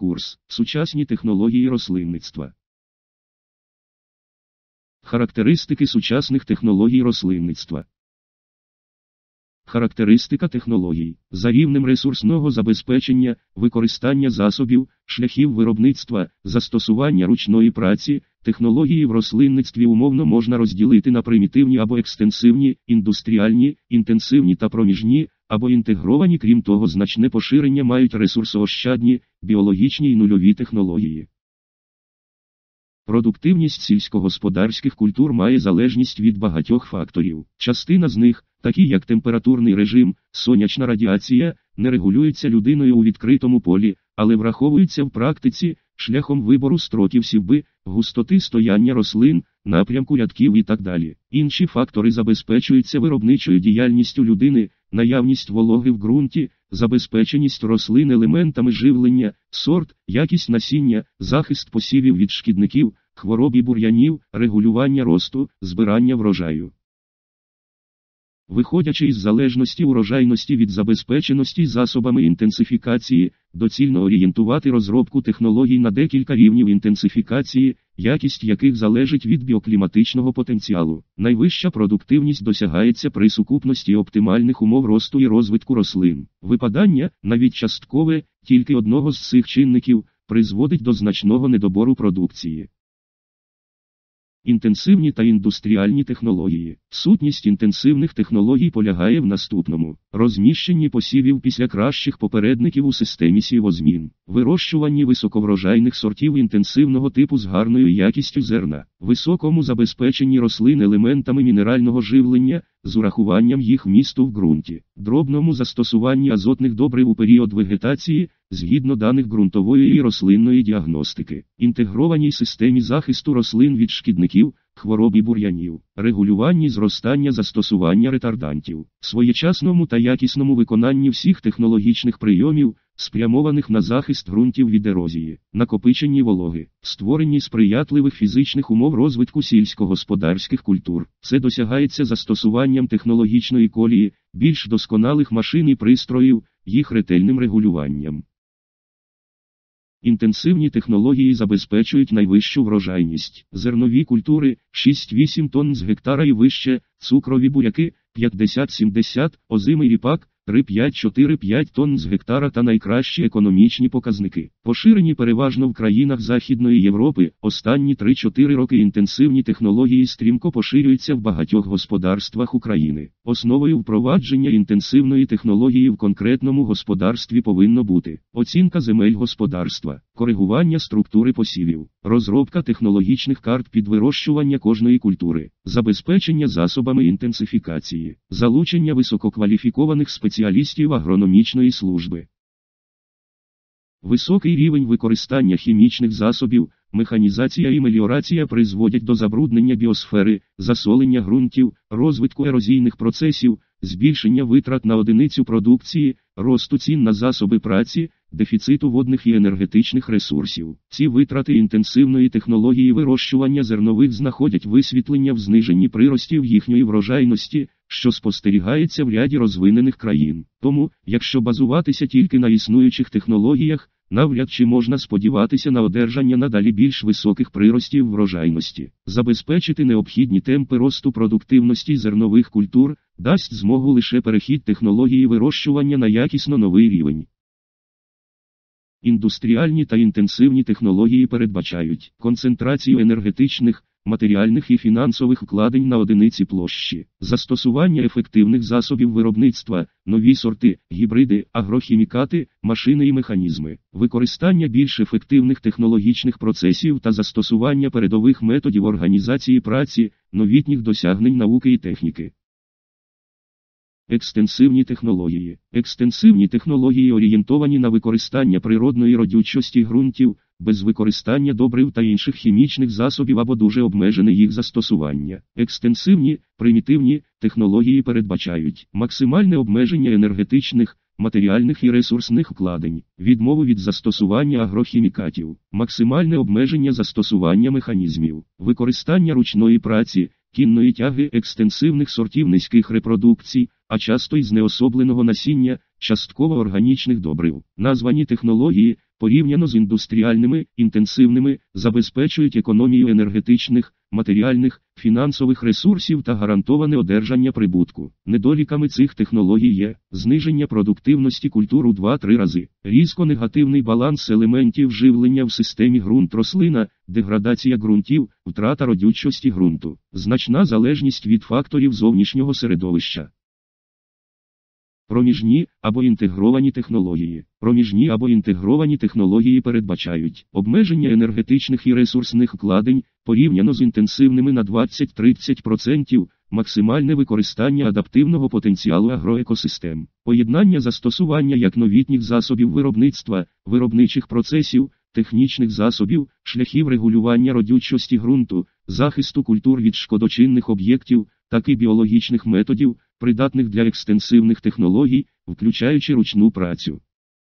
Курс «Сучасні технології рослинництва». Характеристики сучасних технологій рослинництва. Характеристика технологій. За рівнем ресурсного забезпечення, використання засобів, шляхів виробництва, застосування ручної праці, технології в рослинництві умовно можна розділити на примітивні або екстенсивні, індустріальні, інтенсивні та проміжні, або інтегровані. Крім того, значне поширення мають ресурсоощадні, біологічні і нульові технології. Продуктивність сільськогосподарських культур має залежність від багатьох факторів. Частина з них, такі як температурний режим, сонячна радіація, не регулюються людиною у відкритому полі, але враховуються в практиці, шляхом вибору строків сівби, густоти стояння рослин, напрямку рядків і так далі. Інші фактори забезпечуються виробничою діяльністю людини, наявність вологи в ґрунті, забезпеченість рослин елементами живлення, сорт, якість насіння, захист посівів від шкідників, хвороб і бур'янів, регулювання росту, збирання врожаю. Виходячи із залежності урожайності від забезпеченості засобами інтенсифікації, доцільно орієнтувати розробку технологій на декілька рівнів інтенсифікації, якість яких залежить від біокліматичного потенціалу. Найвища продуктивність досягається при сукупності оптимальних умов росту і розвитку рослин. Випадання, навіть часткове, тільки одного з цих чинників, призводить до значного недобору продукції. Інтенсивні та індустріальні технології. Сутність інтенсивних технологій полягає в наступному: розміщенні посівів після кращих попередників у системі сівозмін, вирощуванні високоврожайних сортів інтенсивного типу з гарною якістю зерна, високому забезпеченні рослин елементами мінерального живлення, з урахуванням їх вмісту в ґрунті, дробному застосуванні азотних добрив у період вегетації, згідно даних ґрунтової і рослинної діагностики, інтегрованій системі захисту рослин від шкідників, хвороб і бур'янів, регулюванні зростання застосування ретардантів, своєчасному та якісному виконанні всіх технологічних прийомів, спрямованих на захист ґрунтів від ерозії, накопиченні вологи, створенні сприятливих фізичних умов розвитку сільськогосподарських культур. Це досягається застосуванням технологічної колії, більш досконалих машин і пристроїв, їх ретельним регулюванням. Інтенсивні технології забезпечують найвищу врожайність. Зернові культури – 6-8 тонн з гектара і вище, цукрові буряки – 50-70, озимий ріпак – 3-5-4-5 тонн з гектара та найкращі економічні показники. Поширені переважно в країнах Західної Європи, останні 3-4 роки інтенсивні технології стрімко поширюються в багатьох господарствах України. Основою впровадження інтенсивної технології в конкретному господарстві повинно бути оцінка земель господарства, коригування структури посівів, розробка технологічних карт під вирощування кожної культури, забезпечення засобами інтенсифікації, залучення висококваліфікованих спеціалістів агрономічної служби. Високий рівень використання хімічних засобів, механізація і меліорація призводять до забруднення біосфери, засолення ґрунтів, розвитку ерозійних процесів, збільшення витрат на одиницю продукції, росту цін на засоби праці, дефіциту водних і енергетичних ресурсів. Ці витрати інтенсивної технології вирощування зернових знаходять висвітлення в зниженні приростів їхньої врожайності, що спостерігається в ряді розвинених країн. Тому, якщо базуватися тільки на існуючих технологіях, навряд чи можна сподіватися на одержання надалі більш високих приростів врожайності. Забезпечити необхідні темпи росту продуктивності зернових культур дасть змогу лише перехід технології вирощування на якісно новий рівень. Індустріальні та інтенсивні технології передбачають концентрацію енергетичних, матеріальних і фінансових вкладень на одиниці площі, застосування ефективних засобів виробництва, нові сорти, гібриди, агрохімікати, машини і механізми, використання більш ефективних технологічних процесів та застосування передових методів організації праці, новітніх досягнень науки і техніки. Екстенсивні технології. Екстенсивні технології орієнтовані на використання природної родючості ґрунтів, без використання добрив та інших хімічних засобів або дуже обмежене їх застосування. Екстенсивні, примітивні технології передбачають максимальне обмеження енергетичних, матеріальних і ресурсних вкладень, відмову від застосування агрохімікатів, максимальне обмеження застосування механізмів, використання ручної праці, кінної тяги, екстенсивних сортів низьких репродукцій, а часто й знеособленого насіння, частково органічних добрив. Названі технології порівняно з індустріальними, інтенсивними, забезпечують економію енергетичних, матеріальних, фінансових ресурсів та гарантоване одержання прибутку. Недоліками цих технологій є зниження продуктивності культур у 2-3 рази, різко негативний баланс елементів живлення в системі ґрунт-рослина, деградація ґрунтів, втрата родючості ґрунту, значна залежність від факторів зовнішнього середовища. Проміжні або інтегровані технології. Проміжні або інтегровані технології передбачають обмеження енергетичних і ресурсних вкладень, порівняно з інтенсивними на 20-30%, максимальне використання адаптивного потенціалу агроекосистем, поєднання застосування як новітніх засобів виробництва, виробничих процесів, технічних засобів, шляхів регулювання родючості ґрунту, захисту культур від шкодочинних об'єктів, так і біологічних методів, придатних для екстенсивних технологій, включаючи ручну працю.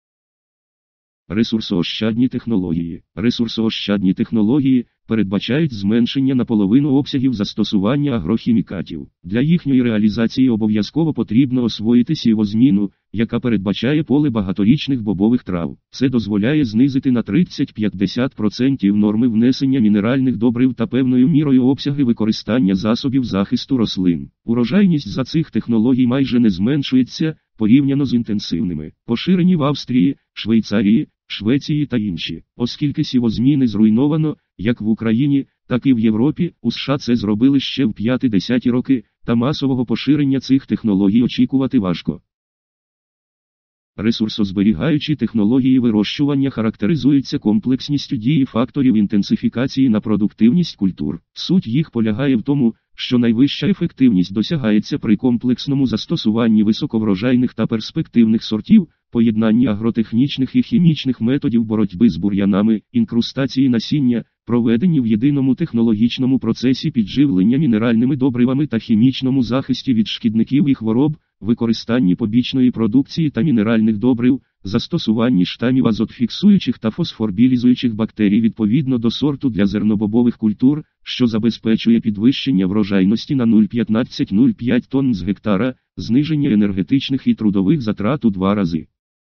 Ресурсоощадні технології. Ресурсоощадні технології передбачають зменшення наполовину обсягів застосування агрохімікатів. Для їхньої реалізації обов'язково потрібно освоїти сівозміну, яка передбачає поле багаторічних бобових трав. Це дозволяє знизити на 30-50% норми внесення мінеральних добрив та певною мірою обсяги використання засобів захисту рослин. Урожайність за цих технологій майже не зменшується, порівняно з інтенсивними, поширені в Австрії, Швейцарії, Швеції та інші. Оскільки сівозміни зруйновано, як в Україні, так і в Європі, у США це зробили ще в 50-ті роки, та масового поширення цих технологій очікувати важко. Ресурсозберігаючі технології вирощування характеризуються комплексністю дії факторів інтенсифікації на продуктивність культур. Суть їх полягає в тому, що найвища ефективність досягається при комплексному застосуванні високоврожайних та перспективних сортів, поєднанні агротехнічних і хімічних методів боротьби з бур'янами, інкрустації насіння, проведенні в єдиному технологічному процесі підживлення мінеральними добривами та хімічному захисті від шкідників і хвороб, використанні побічної продукції та мінеральних добрив, застосуванні штамів азотфіксуючих та фосфорбілізуючих бактерій відповідно до сорту для зернобобових культур, що забезпечує підвищення врожайності на 0,15-0,5 тонн з гектара, зниження енергетичних і трудових затрат у 2 рази.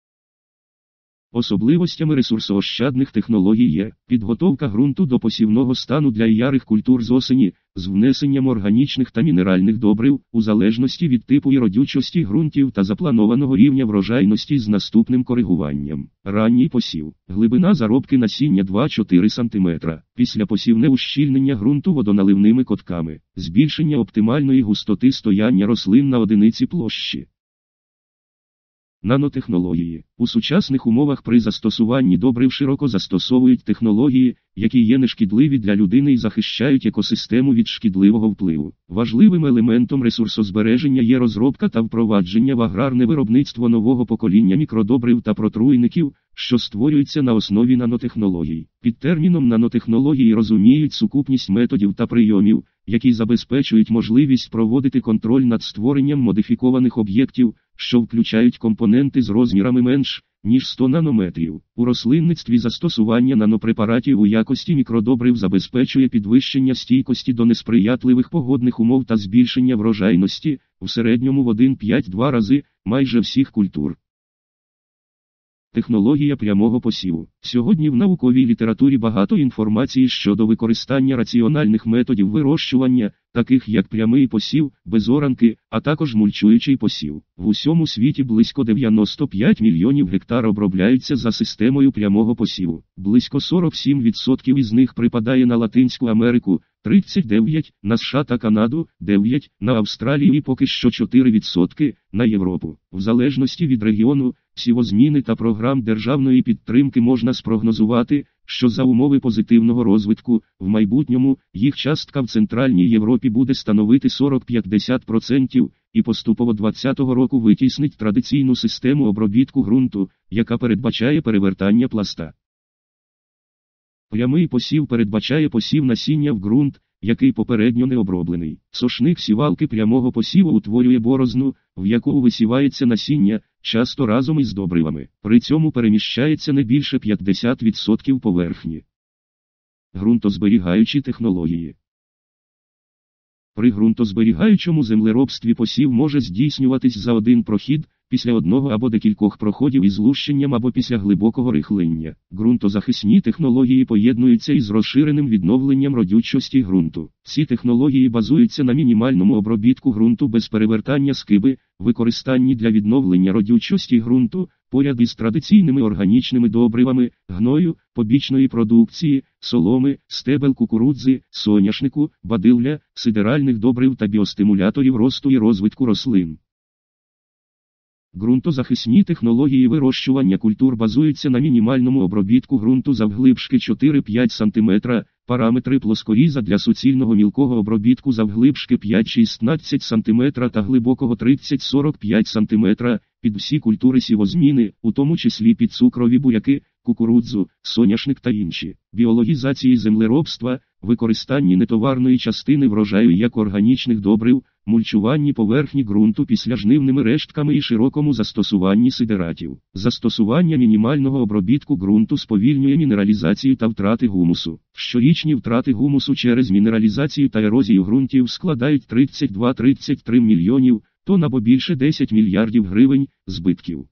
Особливостями ресурсоощадних технологій є підготовка ґрунту до посівного стану для ярих культур з осені, з внесенням органічних та мінеральних добрив, у залежності від типу і родючості ґрунтів та запланованого рівня врожайності з наступним коригуванням. Ранній посів. Глибина заробки насіння 2-4 см. Післяпосівне ущільнення ґрунту водоналивними котками. Збільшення оптимальної густоти стояння рослин на одиниці площі. Нанотехнології. У сучасних умовах при застосуванні добрив широко застосовують технології, які є нешкідливі для людини і захищають екосистему від шкідливого впливу. Важливим елементом ресурсозбереження є розробка та впровадження в аграрне виробництво нового покоління мікродобрив та протруйників, що створюються на основі нанотехнологій. Під терміном нанотехнології розуміють сукупність методів та прийомів, які забезпечують можливість проводити контроль над створенням модифікованих об'єктів, що включають компоненти з розмірами менш, ніж 100 нанометрів. У рослинництві застосування нанопрепаратів у якості мікродобрив забезпечує підвищення стійкості до несприятливих погодних умов та збільшення врожайності, в середньому в 1,5-2 рази, майже всіх культур. Технологія прямого посіву. Сьогодні в науковій літературі багато інформації щодо використання раціональних методів вирощування, таких як прямий посів, безоранки, а також мульчуючий посів. В усьому світі близько 95 мільйонів гектар обробляються за системою прямого посіву. Близько 47% із них припадає на Латинську Америку, 39% на США та Канаду, 9% на Австралію і поки що 4% на Європу. В залежності від регіону, сівозміни та програм державної підтримки можна спрогнозувати, що за умови позитивного розвитку, в майбутньому, їх частка в Центральній Європі буде становити 40-50%, і поступово 2020 року витіснить традиційну систему обробітку ґрунту, яка передбачає перевертання пласта. Прямий посів передбачає посів насіння в ґрунт, який попередньо не оброблений. Сошник сівалки прямого посіву утворює борозну, в яку висівається насіння, часто разом із добривами. При цьому переміщається не більше 50% поверхні. Ґрунтозберігаючі технології. При ґрунтозберігаючому землеробстві посів може здійснюватись за один прохід, після одного або декількох проходів із лущенням або після глибокого рихлення. Ґрунтозахисні технології поєднуються із розширеним відновленням родючості ґрунту. Ці технології базуються на мінімальному обробітку ґрунту без перевертання скиби, використанні для відновлення родючості ґрунту, поряд із традиційними органічними добривами, гною, побічної продукції, соломи, стебел кукурудзи, соняшнику, бадилля, сидеральних добрив та біостимуляторів росту і розвитку рослин. Ґрунтозахисні технології вирощування культур базуються на мінімальному обробітку ґрунту завглибшки 4-5 см, параметри плоскоріза для суцільного мілкого обробітку завглибшки 5-16 см та глибокого 30-45 см, під всі культури сівозміни, у тому числі під цукрові буряки, кукурудзу, соняшник та інші. Біологізації землеробства, використанні нетоварної частини врожаю як органічних добрив, мульчуванні поверхні ґрунту післяжнивними рештками і широкому застосуванні сидератів. Застосування мінімального обробітку ґрунту сповільнює мінералізацію та втрати гумусу. Щорічні втрати гумусу через мінералізацію та ерозію ґрунтів складають 32-33 мільйонів тонн або більше 10 мільярдів гривень збитків.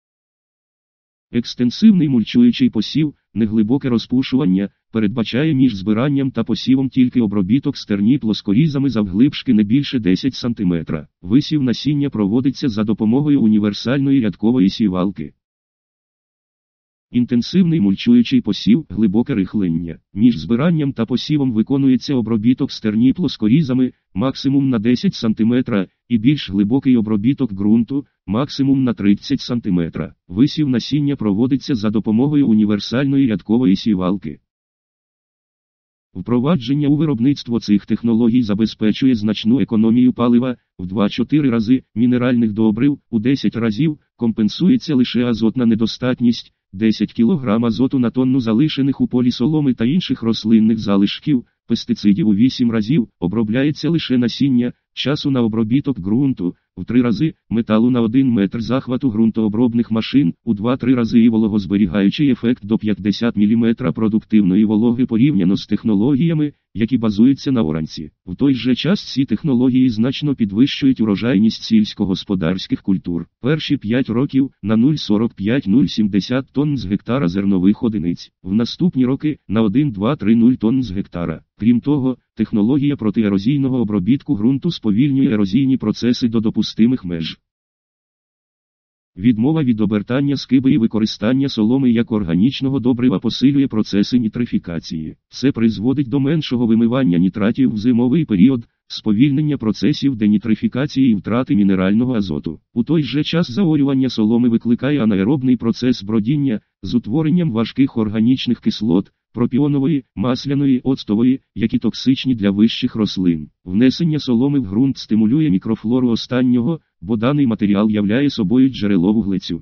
Екстенсивний мульчуючий посів, неглибоке розпушування, передбачає між збиранням та посівом тільки обробіток стерні плоскорізами завглибшки не більше 10 см. Висів насіння проводиться за допомогою універсальної рядкової сівалки. Інтенсивний мульчуючий посів, глибоке рихлення. Між збиранням та посівом виконується обробіток стерні плоскорізами, максимум на 10 см, і більш глибокий обробіток ґрунту, максимум на 30 см. Висів насіння проводиться за допомогою універсальної рядкової сівалки. Впровадження у виробництво цих технологій забезпечує значну економію палива, в 2-4 рази, мінеральних добрив, у 10 разів, компенсується лише азотна недостатність, 10 кг азоту на тонну залишених у полі соломи та інших рослинних залишків, пестицидів у 8 разів, обробляється лише насіння, часу на обробіток ґрунту, в 3 рази, металу на 1 метр захвату ґрунтообробних машин, у 2-3 рази і вологозберігаючий ефект до 50 мм продуктивної вологи порівняно з технологіями, які базуються на оранці. В той же час ці технології значно підвищують урожайність сільськогосподарських культур. Перші 5 років на 0,45-0,70 тонн з гектара зернових одиниць. В наступні роки на 1,2-3,0 тонн з гектара. Крім того, технологія протиерозійного обробітку ґрунту сповільнює ерозійні процеси до допустимих меж. Відмова від обертання скиби і використання соломи як органічного добрива посилює процеси нітрифікації. Це призводить до меншого вимивання нітратів в зимовий період, сповільнення процесів денітрифікації і втрати мінерального азоту. У той же час заорювання соломи викликає анаеробний процес бродіння з утворенням важких органічних кислот, пропіонової, масляної, оцтової, які токсичні для вищих рослин. Внесення соломи в ґрунт стимулює мікрофлору останнього, бо даний матеріал являє собою джерело вуглецю.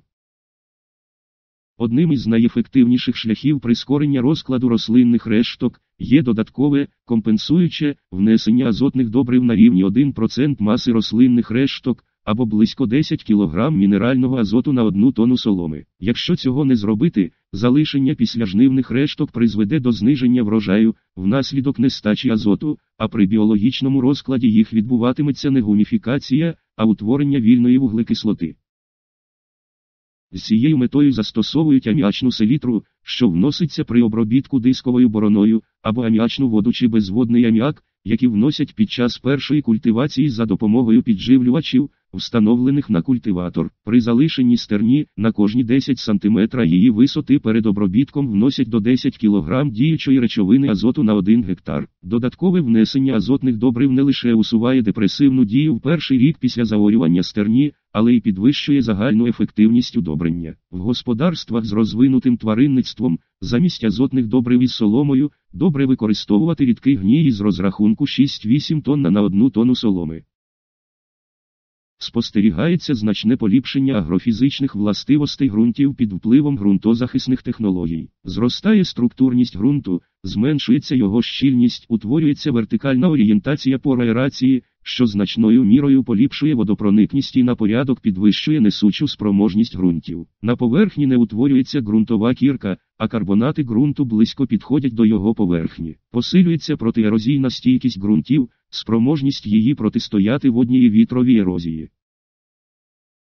Одним із найефективніших шляхів прискорення розкладу рослинних решток є додаткове, компенсуюче, внесення азотних добрив на рівні 1% маси рослинних решток, або близько 10 кг мінерального азоту на 1 тонну соломи. Якщо цього не зробити, залишення післяжнивних решток призведе до зниження врожаю, внаслідок нестачі азоту, а при біологічному розкладі їх відбуватиметься не гуміфікація, а утворення вільної вуглекислоти. З цією метою застосовують аміачну селітру, що вноситься при обробітку дисковою бороною, або аміачну воду чи безводний аміак, які вносять під час першої культивації за допомогою підживлювачів, встановлених на культиватор. При залишенні стерні на кожні 10 см її висоти перед обробітком вносять до 10 кг діючої речовини азоту на 1 гектар. Додаткове внесення азотних добрив не лише усуває депресивну дію в перший рік після заорювання стерні, але й підвищує загальну ефективність удобрення. В господарствах з розвинутим тваринництвом, замість азотних добрив із соломою, добре використовувати рідкий гній із розрахунку 6-8 тонн на 1 тонну соломи. Спостерігається значне поліпшення агрофізичних властивостей ґрунтів під впливом ґрунтозахисних технологій. Зростає структурність ґрунту, зменшується його щільність, утворюється вертикальна орієнтація по аерації, що значною мірою поліпшує водопроникність і на порядок підвищує несучу спроможність ґрунтів. На поверхні не утворюється ґрунтова кірка, а карбонати ґрунту близько підходять до його поверхні. Посилюється протиерозійна стійкість ґрунтів, спроможність її протистояти водній і вітровій ерозії.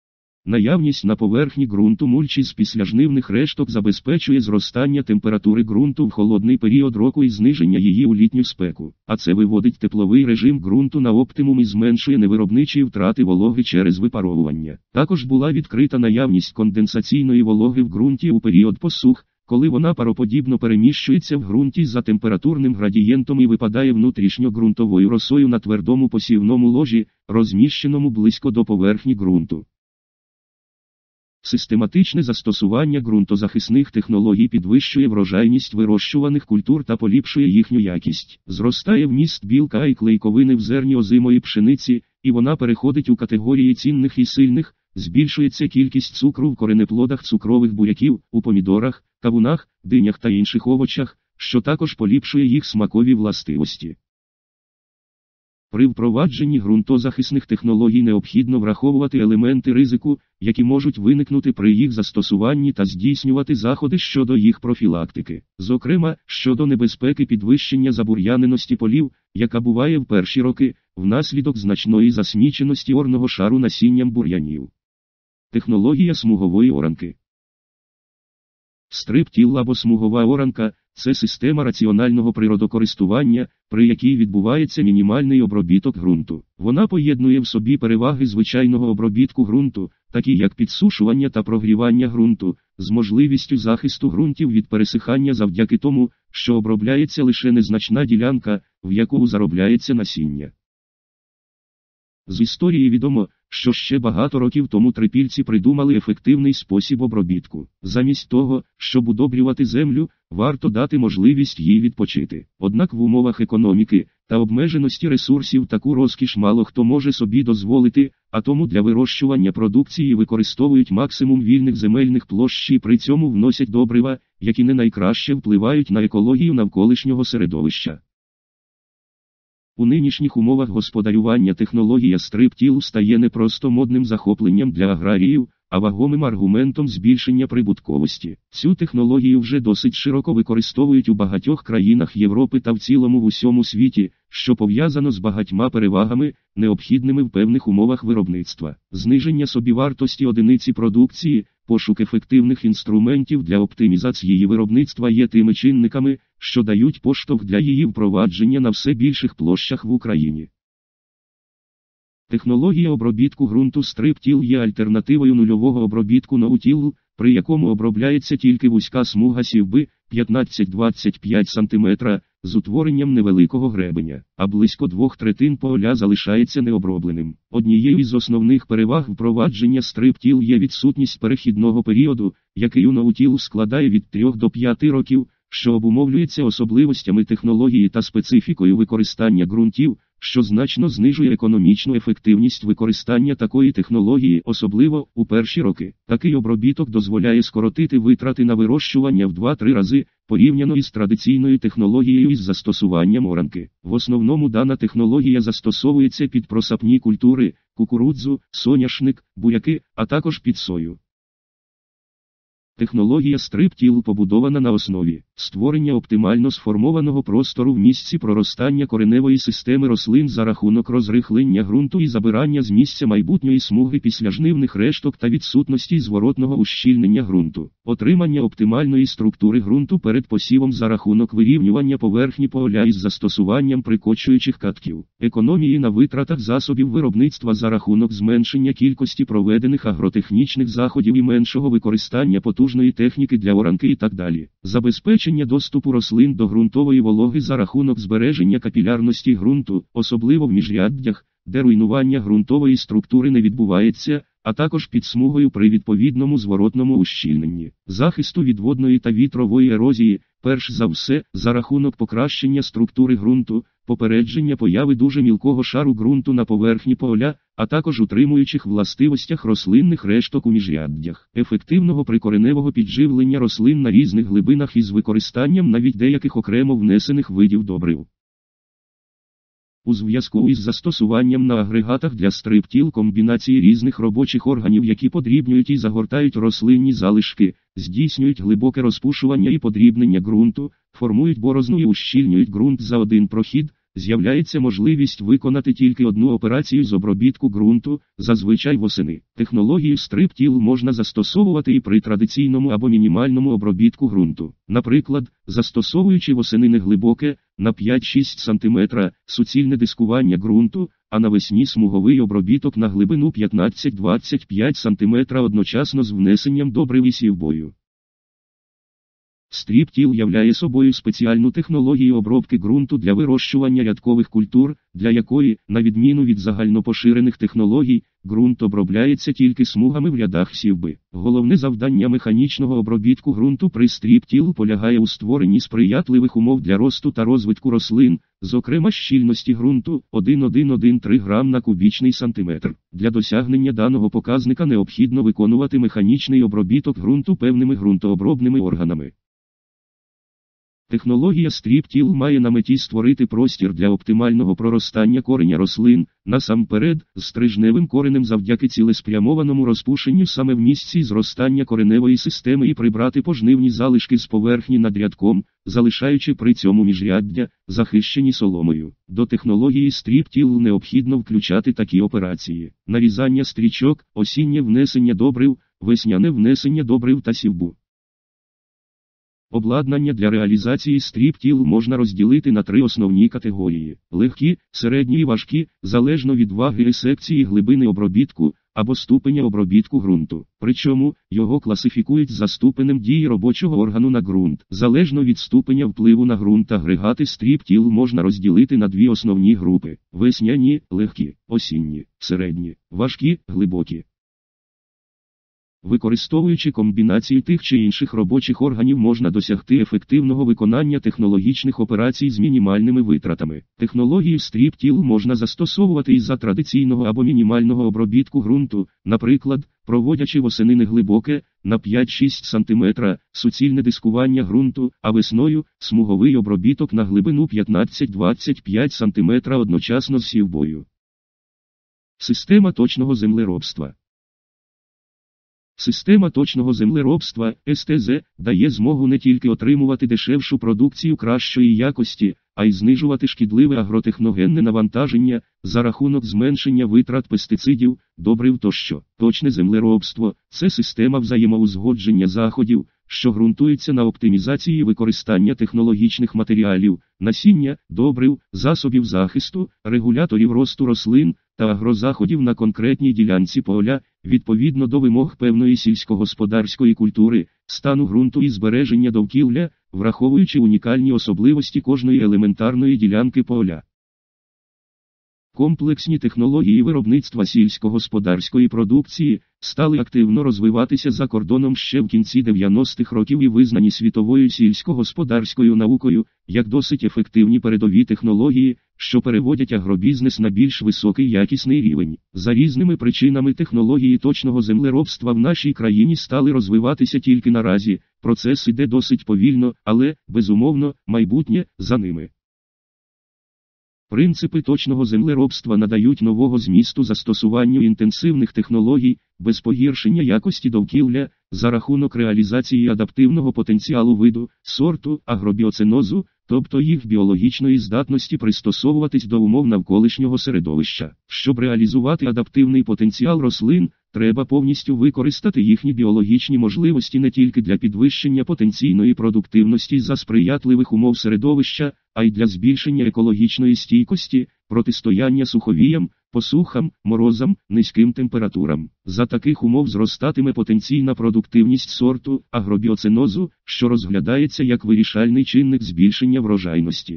Наявність на поверхні ґрунту мульчі з післяжнивних решток забезпечує зростання температури ґрунту в холодний період року і зниження її у літню спеку, а це виводить тепловий режим ґрунту на оптимум і зменшує невиробничі втрати вологи через випаровування. Також була відкрита наявність конденсаційної вологи в ґрунті у період посух, коли вона пароподібно переміщується в ґрунті за температурним градієнтом і випадає внутрішньоґрунтовою росою на твердому посівному ложі, розміщеному близько до поверхні ґрунту. Систематичне застосування ґрунтозахисних технологій підвищує врожайність вирощуваних культур та поліпшує їхню якість. Зростає вміст білка і клейковини в зерні озимої пшениці, і вона переходить у категорії цінних і сильних, збільшується кількість цукру в коренеплодах цукрових буряків, у помідорах, кавунах, динях та інших овочах, що також поліпшує їх смакові властивості. При впровадженні ґрунтозахисних технологій необхідно враховувати елементи ризику, які можуть виникнути при їх застосуванні та здійснювати заходи щодо їх профілактики. Зокрема, щодо небезпеки підвищення забур'яненості полів, яка буває в перші роки, внаслідок значної засміченості орного шару насінням бур'янів. Технологія смугової оранки. Стриптіл або смугова оранка – це система раціонального природокористування, при якій відбувається мінімальний обробіток ґрунту. Вона поєднує в собі переваги звичайного обробітку ґрунту, такі як підсушування та прогрівання ґрунту, з можливістю захисту ґрунтів від пересихання завдяки тому, що обробляється лише незначна ділянка, в яку заробляється насіння. З історії відомо, що ще багато років тому трипільці придумали ефективний спосіб обробітку. Замість того, щоб удобрювати землю, варто дати можливість їй відпочити. Однак в умовах економіки та обмеженості ресурсів таку розкіш мало хто може собі дозволити, а тому для вирощування продукції використовують максимум вільних земельних площ і при цьому вносять добрива, які не найкраще впливають на екологію навколишнього середовища. У нинішніх умовах господарювання технологія стриптіл стає не просто модним захопленням для аграріїв, а вагомим аргументом збільшення прибутковості. Цю технологію вже досить широко використовують у багатьох країнах Європи та в цілому в усьому світі, що пов'язано з багатьма перевагами, необхідними в певних умовах виробництва. Зниження собівартості одиниці продукції, пошук ефективних інструментів для оптимізації її виробництва є тими чинниками, що дають поштовх для її впровадження на все більших площах в Україні. Технологія обробітку ґрунту стриптіл є альтернативою нульового обробітку ноутіл, при якому обробляється тільки вузька смуга сівби 15-25 см з утворенням невеликого гребеня, а близько 2/3 поля залишається необробленим. Однією із основних переваг впровадження стриптіл є відсутність перехідного періоду, який у ноутіл складає від 3 до 5 років, що обумовлюється особливостями технології та специфікою використання ґрунтів, що значно знижує економічну ефективність використання такої технології, особливо у перші роки. Такий обробіток дозволяє скоротити витрати на вирощування в 2-3 рази, порівняно із традиційною технологією із застосуванням оранки. В основному дана технологія застосовується під просапні культури, кукурудзу, соняшник, буряки, а також під сою. Технологія стриптіл побудована на основі створення оптимально сформованого простору в місці проростання кореневої системи рослин за рахунок розрихлення ґрунту і забирання з місця майбутньої смуги післяжнивних решток та відсутності зворотного ущільнення ґрунту. Отримання оптимальної структури ґрунту перед посівом за рахунок вирівнювання поверхні поля із застосуванням прикочуючих катків. Економії на витратах засобів виробництва за рахунок зменшення кількості проведених агротехнічних заходів і меншого використання потужної техніки для оранки і так далі. Забезпечення доступу рослин до ґрунтової вологи за рахунок збереження капілярності ґрунту, особливо в міжряддях, де руйнування ґрунтової структури не відбувається, а також під смугою при відповідному зворотному ущільненні. Захисту від водної та вітрової ерозії, перш за все, за рахунок покращення структури ґрунту, попередження появи дуже мілкого шару ґрунту на поверхні поля, а також утримуючих властивостях рослинних решток у міжряддях, ефективного прикореневого підживлення рослин на різних глибинах із використанням навіть деяких окремо внесених видів добрив. У зв'язку із застосуванням на агрегатах для стриптіл комбінації різних робочих органів, які подрібнюють і загортають рослинні залишки, здійснюють глибоке розпушування і подрібнення ґрунту, формують борозну і ущільнюють ґрунт за один прохід, з'являється можливість виконати тільки одну операцію з обробітку ґрунту, зазвичай восени. Технологію стрип-тіл можна застосовувати і при традиційному або мінімальному обробітку ґрунту. Наприклад, застосовуючи восени неглибоке, на 5-6 см, суцільне дискування ґрунту, а навесні смуговий обробіток на глибину 15-25 см одночасно з внесенням добрив і сівбою. Стріп-тіл являє собою спеціальну технологію обробки ґрунту для вирощування рядкових культур, для якої, на відміну від загальнопоширених технологій, ґрунт обробляється тільки смугами в рядах сівби. Головне завдання механічного обробітку ґрунту при стріп-тіл полягає у створенні сприятливих умов для росту та розвитку рослин, зокрема щільності ґрунту 1,113 грам на кубічний сантиметр. Для досягнення даного показника необхідно виконувати механічний обробіток ґрунту певними ґрунтообробними органами. Технологія стріп-тіл має на меті створити простір для оптимального проростання кореня рослин, насамперед, з стрижневим коренем завдяки цілеспрямованому розпушенню саме в місці зростання кореневої системи і прибрати пожнивні залишки з поверхні над рядком, залишаючи при цьому міжряддя, захищені соломою. До технології стріп-тіл необхідно включати такі операції: нарізання стрічок, осіннє внесення добрив, весняне внесення добрив та сівбу. Обладнання для реалізації стріп-тіл можна розділити на три основні категорії: легкі, середні і важкі, залежно від ваги і секції глибини обробітку, або ступеня обробітку ґрунту. Причому, його класифікують за ступенем дії робочого органу на ґрунт. Залежно від ступеня впливу на ґрунт агрегати стріп-тіл можна розділити на дві основні групи: весняні, легкі, осінні, середні, важкі, глибокі. Використовуючи комбінацію тих чи інших робочих органів можна досягти ефективного виконання технологічних операцій з мінімальними витратами. Технологію стріп-тіл можна застосовувати із-за традиційного або мінімального обробітку ґрунту, наприклад, проводячи восени неглибоке, на 5-6 см, суцільне дискування ґрунту, а весною – смуговий обробіток на глибину 15-25 см одночасно з сівбою. Система точного землеробства. Система точного землеробства, СТЗ, дає змогу не тільки отримувати дешевшу продукцію кращої якості, а й знижувати шкідливе агротехногенне навантаження за рахунок зменшення витрат пестицидів, добрив тощо. Точне землеробство – це система взаємоузгодження заходів, що ґрунтується на оптимізації використання технологічних матеріалів, насіння, добрив, засобів захисту, регуляторів росту рослин та агрозаходів на конкретній ділянці поля, відповідно до вимог певної сільськогосподарської культури, стану ґрунту і збереження довкілля, враховуючи унікальні особливості кожної елементарної ділянки поля. Комплексні технології виробництва сільськогосподарської продукції стали активно розвиватися за кордоном ще в кінці 90-х років і визнані світовою сільськогосподарською наукою як досить ефективні передові технології, що переводять агробізнес на більш високий якісний рівень. За різними причинами технології точного землеробства в нашій країні стали розвиватися тільки наразі. Процес іде досить повільно, але, безумовно, майбутнє за ними. Принципи точного землеробства надають нового змісту застосуванню інтенсивних технологій, без погіршення якості довкілля, за рахунок реалізації адаптивного потенціалу виду, сорту, агробіоценозу, тобто їх біологічної здатності пристосовуватись до умов навколишнього середовища. Щоб реалізувати адаптивний потенціал рослин, треба повністю використати їхні біологічні можливості не тільки для підвищення потенційної продуктивності за сприятливих умов середовища, а й для збільшення екологічної стійкості, протистояння суховіям, посухам, морозам, низьким температурам. За таких умов зростатиме потенційна продуктивність сорту, агробіоценозу, що розглядається як вирішальний чинник збільшення врожайності.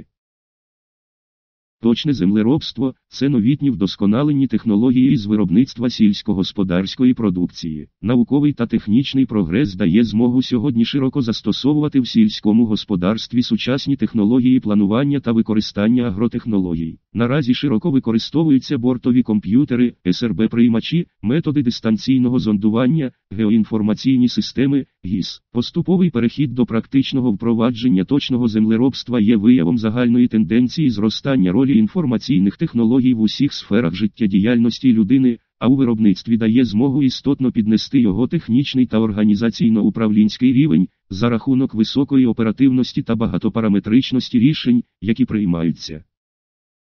Точне землеробство – це новітні вдосконалені технології з виробництва сільськогосподарської продукції. Науковий та технічний прогрес дає змогу сьогодні широко застосовувати в сільському господарстві сучасні технології планування та використання агротехнологій. Наразі широко використовуються бортові комп'ютери, СРБ-приймачі, методи дистанційного зондування, геоінформаційні системи, ГІС. Поступовий перехід до практичного впровадження точного землеробства є виявом загальної тенденції зростання ролі інформаційних технологій в усіх сферах життєдіяльності людини, а у виробництві дає змогу істотно піднести його технічний та організаційно-управлінський рівень, за рахунок високої оперативності та багатопараметричності рішень, які приймаються.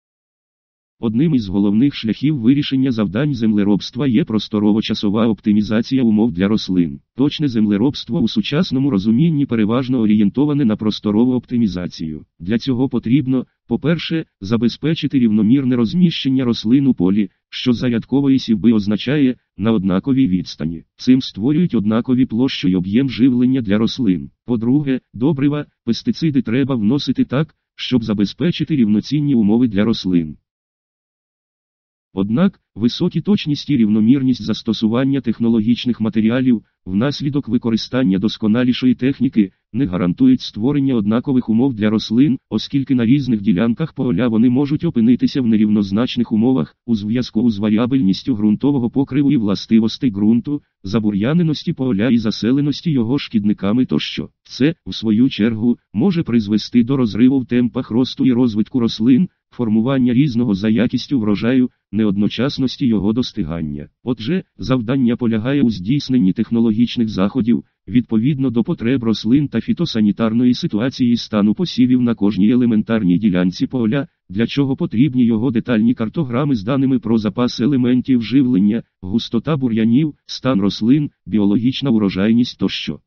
Одним із головних шляхів вирішення завдань землеробства є просторово-часова оптимізація умов для рослин. Точне землеробство у сучасному розумінні переважно орієнтоване на просторову оптимізацію. Для цього потрібно, по-перше, забезпечити рівномірне розміщення рослин у полі, що за рядкової сівби означає на однаковій відстані. Цим створюють однакові площі й об'єм живлення для рослин. По-друге, добрива, пестициди треба вносити так, щоб забезпечити рівноцінні умови для рослин. Однак, високі точність і рівномірність застосування технологічних матеріалів, внаслідок використання досконалішої техніки, не гарантують створення однакових умов для рослин, оскільки на різних ділянках поля вони можуть опинитися в нерівнозначних умовах, у зв'язку з варіабельністю ґрунтового покриву і властивостей ґрунту, забур'яненості поля і заселеності його шкідниками тощо. Це, в свою чергу, може призвести до розриву в темпах росту і розвитку рослин, формування різного за якістю врожаю, неодночасності його достигання. Отже, завдання полягає у здійсненні технологічних заходів, відповідно до потреб рослин та фітосанітарної ситуації і стану посівів на кожній елементарній ділянці поля, для чого потрібні його детальні картограми з даними про запас елементів живлення, густота бур'янів, стан рослин, біологічна урожайність тощо.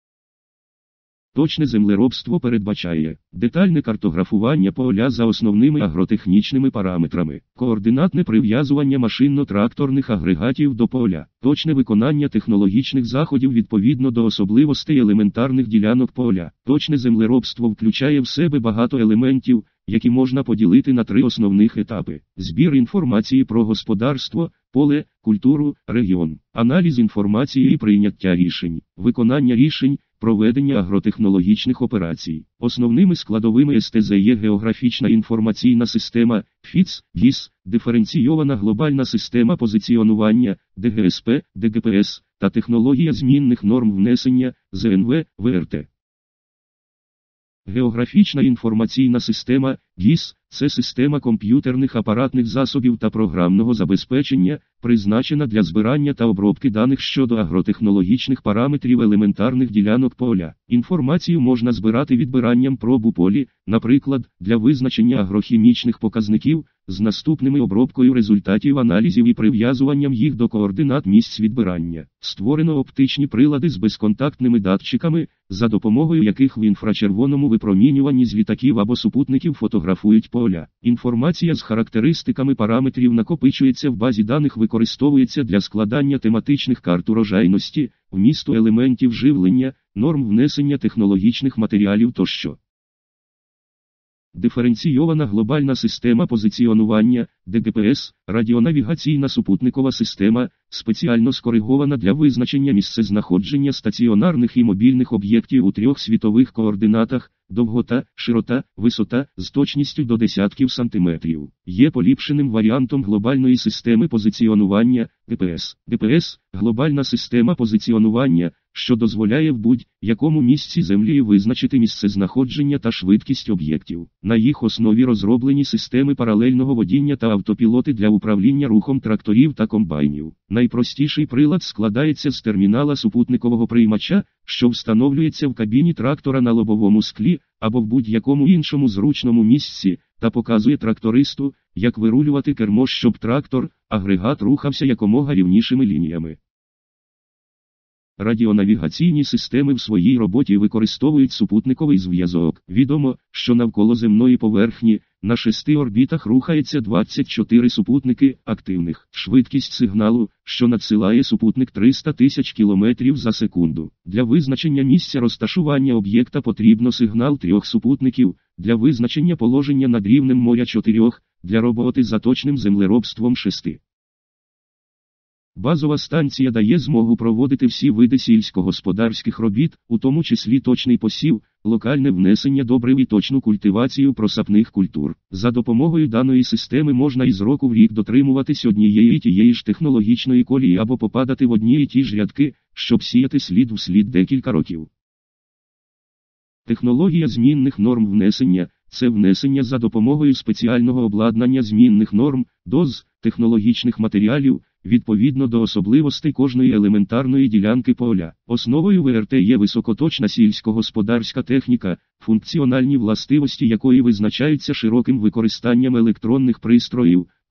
Точне землеробство передбачає детальне картографування поля за основними агротехнічними параметрами, координатне прив'язування машинно-тракторних агрегатів до поля, точне виконання технологічних заходів відповідно до особливостей елементарних ділянок поля. Точне землеробство включає в себе багато елементів, які можна поділити на три основних етапи: збір інформації про господарство, поле, культуру, регіон, аналіз інформації і прийняття рішень, виконання рішень, проведення агротехнологічних операцій. Основними складовими СТЗ є географічна інформаційна система, ФІЦ, ГІС, диференційована глобальна система позиціонування, ДГСП, ДГПС, та технологія змінних норм внесення, ЗНВ, ВРТ. Географічна інформаційна система, ГІС, це система комп'ютерних апаратних засобів та програмного забезпечення, призначена для збирання та обробки даних щодо агротехнологічних параметрів елементарних ділянок поля. Інформацію можна збирати відбиранням проб у полі, наприклад, для визначення агрохімічних показників, з наступними обробкою результатів аналізів і прив'язуванням їх до координат місць відбирання. Створено оптичні прилади з безконтактними датчиками, за допомогою яких в інфрачервоному випромінюванні з літаків або супутників фотографують поля. Інформація з характеристиками параметрів накопичується в базі даних, використовується для складання тематичних карт урожайності, вмісту елементів живлення, норм внесення технологічних матеріалів тощо. Диференційована глобальна система позиціонування, ДГПС, радіонавігаційна супутникова система, спеціально скоригована для визначення місцезнаходження стаціонарних і мобільних об'єктів у трьох світових координатах: довгота, широта, висота, з точністю до десятків сантиметрів. Є поліпшеним варіантом глобальної системи позиціонування, ГПС. ГПС – глобальна система позиціонування, що дозволяє в будь-якому місці Землі визначити місцезнаходження та швидкість об'єктів. На їх основі розроблені системи паралельного водіння та автопілоти для управління рухом тракторів та комбайнів. Найпростіший прилад складається з термінала супутникового приймача, що встановлюється в кабіні трактора на лобовому склі, або в будь-якому іншому зручному місці, та показує трактористу, як вирулювати кермо, щоб трактор, агрегат рухався якомога рівнішими лініями. Радіонавігаційні системи в своїй роботі використовують супутниковий зв'язок. Відомо, що навколо земної поверхні на 6 орбітах рухається 24 супутники активних. Швидкість сигналу, що надсилає супутник, 300 тисяч кілометрів за секунду. Для визначення місця розташування об'єкта потрібно сигнал 3 супутників, для визначення положення над рівнем моря 4, для роботи за точним землеробством 6. Базова станція дає змогу проводити всі види сільськогосподарських робіт, у тому числі точний посів, локальне внесення добрив і точну культивацію просапних культур. За допомогою даної системи можна із року в рік дотримуватись однієї і тієї ж технологічної колії або попадати в одні і ті ж рядки, щоб сіяти слід в слід декілька років. Технологія змінних норм внесення – це внесення за допомогою спеціального обладнання змінних норм, доз, технологічних матеріалів, відповідно до особливостей кожної елементарної ділянки поля. Основою ВРТ є високоточна сільськогосподарська техніка, функціональні властивості якої визначаються широким використанням електронних пристроїв,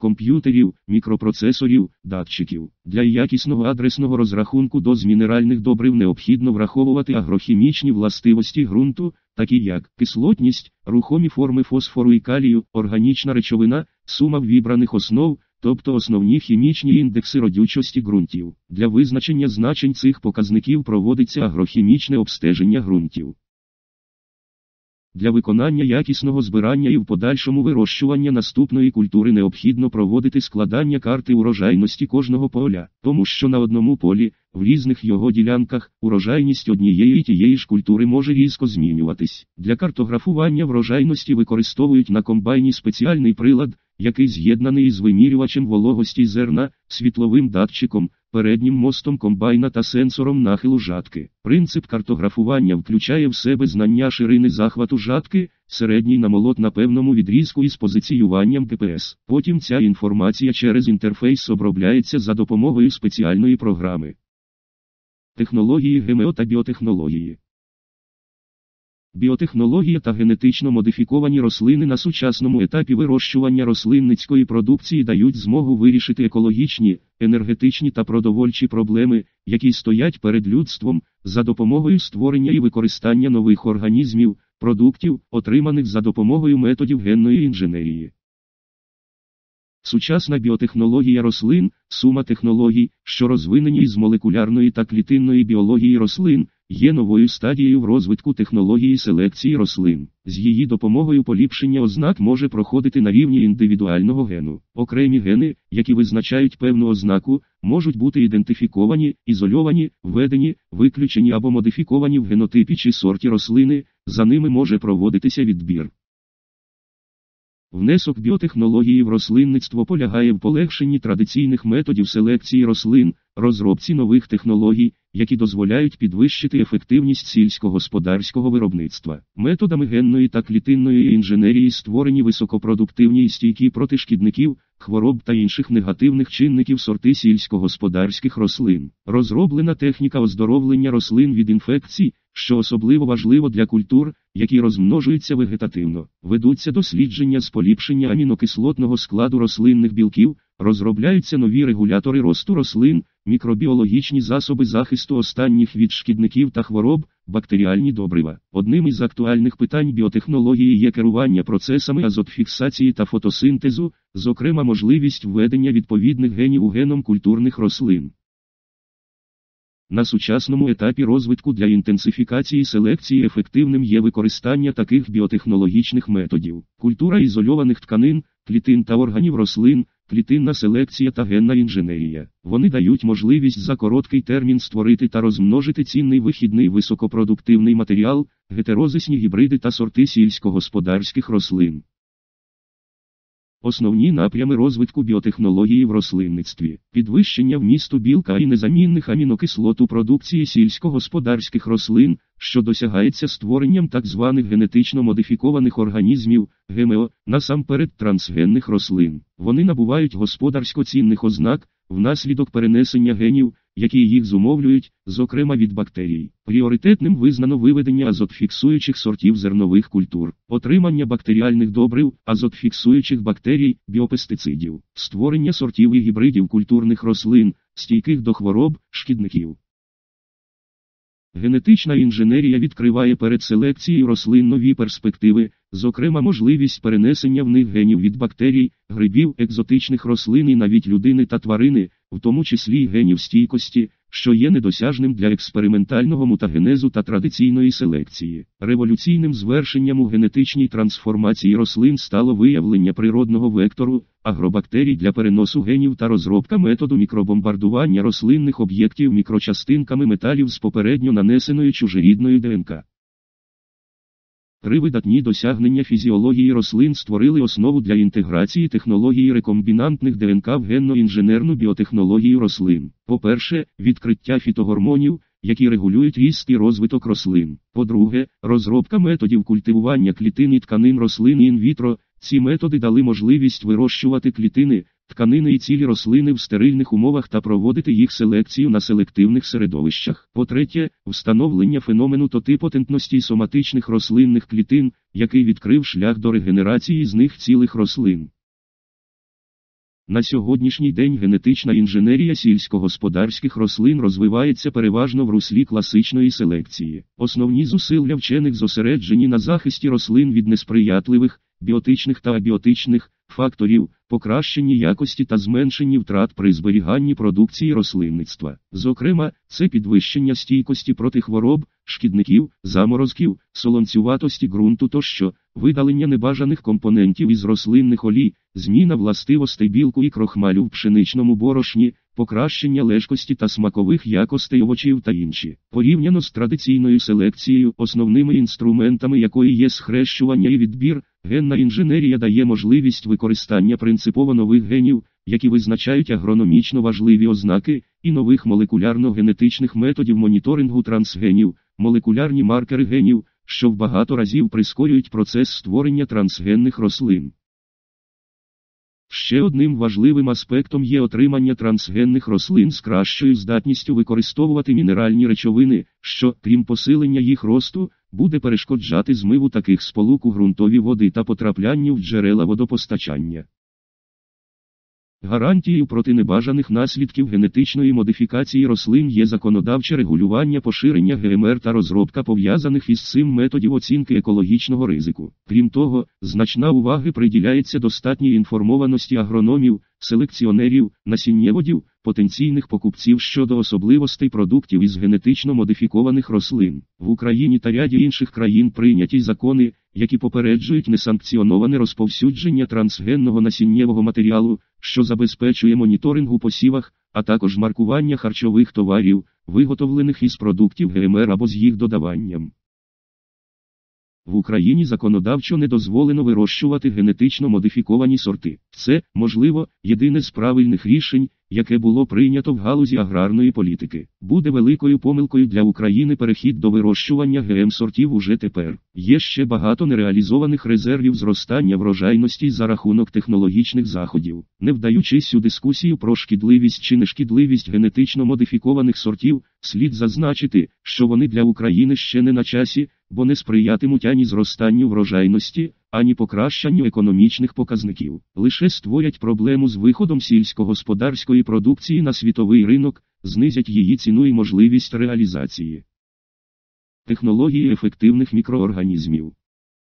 комп'ютерів, мікропроцесорів, датчиків. Для якісного адресного розрахунку доз мінеральних добрив необхідно враховувати агрохімічні властивості ґрунту, такі як кислотність, рухомі форми фосфору і калію, органічна речовина, сума вибраних основ, тобто основні хімічні індекси родючості ґрунтів. Для визначення значень цих показників проводиться агрохімічне обстеження ґрунтів. Для виконання якісного збирання і в подальшому вирощування наступної культури необхідно проводити складання карти урожайності кожного поля, тому що на одному полі, в різних його ділянках, урожайність однієї і тієї ж культури може різко змінюватись. Для картографування врожайності використовують на комбайні спеціальний прилад, який з'єднаний із вимірювачем вологості зерна, світловим датчиком, переднім мостом комбайна та сенсором нахилу жатки. Принцип картографування включає в себе знання ширини захвату жатки, середній намолот на певному відрізку із позиціюванням ГПС. Потім ця інформація через інтерфейс обробляється за допомогою спеціальної програми. Технології ГМО та біотехнології. Біотехнологія та генетично модифіковані рослини на сучасному етапі вирощування рослинницької продукції дають змогу вирішити екологічні, енергетичні та продовольчі проблеми, які стоять перед людством, за допомогою створення і використання нових організмів, продуктів, отриманих за допомогою методів генної інженерії. Сучасна біотехнологія рослин – сума технологій, що розвинені із молекулярної та клітинної біології рослин, є новою стадією в розвитку технології селекції рослин. З її допомогою поліпшення ознак може проходити на рівні індивідуального гену. Окремі гени, які визначають певну ознаку, можуть бути ідентифіковані, ізольовані, введені, виключені або модифіковані в генотипі чи сорті рослини, за ними може проводитися відбір. Внесок біотехнології в рослинництво полягає в полегшенні традиційних методів селекції рослин, розробці нових технологій, які дозволяють підвищити ефективність сільськогосподарського виробництва. Методами генної та клітинної інженерії створені високопродуктивні і стійкі проти шкідників, хвороб та інших негативних чинників сорти сільськогосподарських рослин. Розроблена техніка оздоровлення рослин від інфекцій, що особливо важливо для культур, які розмножуються вегетативно. Ведуться дослідження з поліпшення амінокислотного складу рослинних білків, розробляються нові регулятори росту рослин, мікробіологічні засоби захисту останніх від шкідників та хвороб, бактеріальні добрива. Одним із актуальних питань біотехнології є керування процесами азотфіксації та фотосинтезу, зокрема можливість введення відповідних генів у геном культурних рослин. На сучасному етапі розвитку для інтенсифікації селекції ефективним є використання таких біотехнологічних методів: культура ізольованих тканин, клітин та органів рослин, клітинна селекція та генна інженерія. Вони дають можливість за короткий термін створити та розмножити цінний вихідний високопродуктивний матеріал, гетерозисні гібриди та сорти сільськогосподарських рослин. Основні напрями розвитку біотехнології в рослинництві: підвищення вмісту білка і незамінних амінокислот у продукції сільськогосподарських рослин, що досягається створенням так званих генетично модифікованих організмів, ГМО, насамперед трансгенних рослин. Вони набувають господарсько цінних ознак, внаслідок перенесення генів, які їх зумовлюють, зокрема від бактерій. Пріоритетним визнано виведення азотфіксуючих сортів зернових культур, отримання бактеріальних добрив, азотфіксуючих бактерій, біопестицидів, створення сортів і гібридів культурних рослин, стійких до хвороб, шкідників. Генетична інженерія відкриває перед селекцією рослин нові перспективи, зокрема можливість перенесення в них генів від бактерій, грибів, екзотичних рослин і навіть людини та тварини, в тому числі й генів стійкості, що є недосяжним для експериментального мутагенезу та традиційної селекції. Революційним звершенням у генетичній трансформації рослин стало виявлення природного вектору, агробактерій для переносу генів та розробка методу мікробомбардування рослинних об'єктів мікрочастинками металів з попередньо нанесеною чужорідною ДНК. Три видатні досягнення фізіології рослин створили основу для інтеграції технології рекомбінантних ДНК в генно-інженерну біотехнологію рослин. По-перше, відкриття фітогормонів, які регулюють ріст і розвиток рослин. По-друге, розробка методів культивування клітин і тканин рослин інвітро. Ці методи дали можливість вирощувати клітини, тканини і цілі рослини в стерильних умовах та проводити їх селекцію на селективних середовищах. По-третє, встановлення феномену тотипотентності соматичних рослинних клітин, який відкрив шлях до регенерації з них цілих рослин. На сьогоднішній день генетична інженерія сільськогосподарських рослин розвивається переважно в руслі класичної селекції. Основні зусилля вчених зосереджені на захисті рослин від несприятливих, біотичних та абіотичних факторів, покращенні якості та зменшенні втрат при зберіганні продукції рослинництва. Зокрема, це підвищення стійкості проти хвороб, шкідників, заморозків, солонцюватості ґрунту тощо, видалення небажаних компонентів із рослинних олій, зміна властивостей білку і крохмалю в пшеничному борошні, покращення лежкості та смакових якостей овочів та інші. Порівняно з традиційною селекцією, основними інструментами якої є схрещування і відбір, генна інженерія дає можливість використання принципово нових генів, які визначають агрономічно важливі ознаки, і нових молекулярно-генетичних методів моніторингу трансгенів, молекулярні маркери генів, що в багато разів прискорюють процес створення трансгенних рослин. Ще одним важливим аспектом є отримання трансгенних рослин з кращою здатністю використовувати мінеральні речовини, що, крім посилення їх росту, буде перешкоджати змиву таких сполук у ґрунтові води та потраплянню в джерела водопостачання. Гарантією проти небажаних наслідків генетичної модифікації рослин є законодавче регулювання поширення ГМР та розробка пов'язаних із цим методів оцінки екологічного ризику. Крім того, значна увага приділяється достатній інформованості агрономів, селекціонерів, насіннєводів, потенційних покупців щодо особливостей продуктів із генетично модифікованих рослин. В Україні та ряді інших країн прийняті закони, які попереджують несанкціоноване розповсюдження трансгенного насіннєвого матеріалу, що забезпечує моніторинг у посівах, а також маркування харчових товарів, виготовлених із продуктів ГМР або з їх додаванням. В Україні законодавчо не дозволено вирощувати генетично модифіковані сорти. Це, можливо, єдине з правильних рішень, яке було прийнято в галузі аграрної політики. Буде великою помилкою для України перехід до вирощування ГМ-сортів уже тепер. Є ще багато нереалізованих резервів зростання врожайності за рахунок технологічних заходів. Не вдаючись у дискусію про шкідливість чи нешкідливість генетично модифікованих сортів, слід зазначити, що вони для України ще не на часі, бо не сприятимуть ані зростанню врожайності, ані покращанню економічних показників. Лише створять проблему з виходом сільськогосподарської продукції на світовий ринок, знизять її ціну і можливість реалізації. Технології ефективних мікроорганізмів.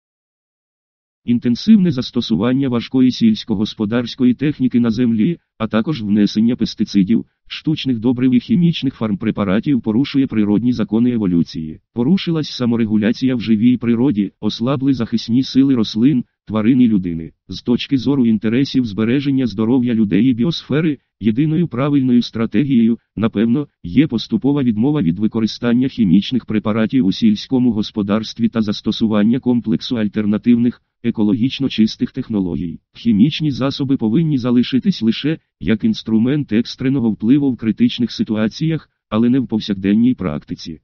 Інтенсивне застосування важкої сільськогосподарської техніки на землі, а також внесення пестицидів, штучних добрив і хімічних фармпрепаратів порушує природні закони еволюції. Порушилась саморегуляція в живій природі, ослабли захисні сили рослин, тварин і людини. З точки зору інтересів збереження здоров'я людей і біосфери, єдиною правильною стратегією, напевно, є поступова відмова від використання хімічних препаратів у сільському господарстві та застосування комплексу альтернативних, екологічно чистих технологій. Хімічні засоби повинні залишитись лише як інструмент екстреного впливу в критичних ситуаціях, але не в повсякденній практиці.